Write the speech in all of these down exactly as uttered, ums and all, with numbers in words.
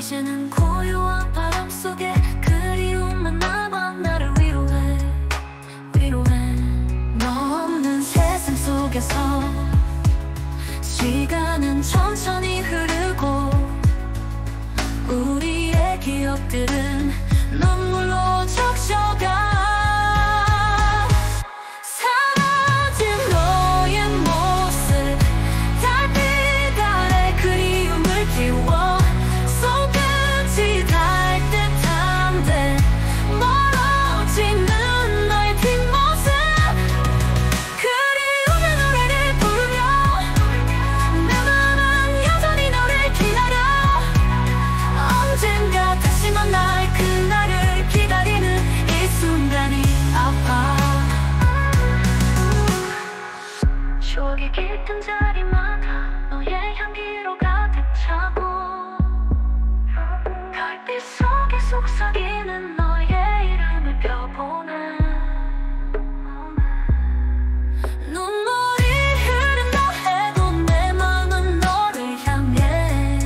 이제는 고요한 바람 속에 그리움만 남아 나를 위로해 위로해. 너 없는 세상 속에서 시간은 천천히 흐르고 우리의 기억들은 눈물로 적셔가. 추억이 깃든 자리마다 너의 향기로 가득 차고 별빛 속에 속삭이는 너의 이름을 펴보네. 눈물이 흐른다 해도 내 마음은 너를 향해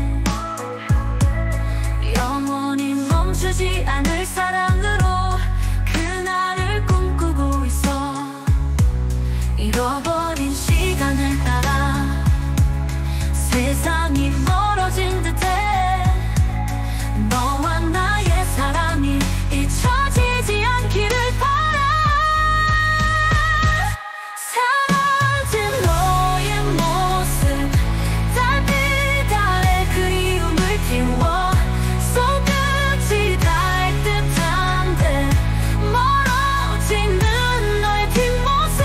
영원히 멈추지 않을 사랑으로 그날을 꿈꾸고 있어. 잃어버린 시간을 따라 세상이 멀어진 듯해. 너와 나의 사랑이 잊혀지지 않기를 바라. 사라진 너의 모습 달빛 아래 그리움을 띄워 손끝이 닿을 듯한데 멀어지는 너의 뒷모습.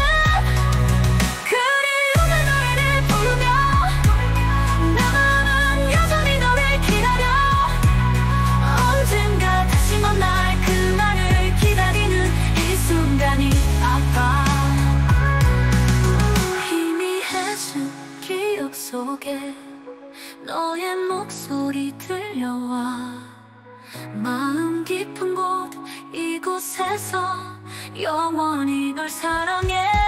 희미해진 기억 속에 너의 목소리 들려와. 마음 깊은 곳 이곳에서 영원히 널 사랑해.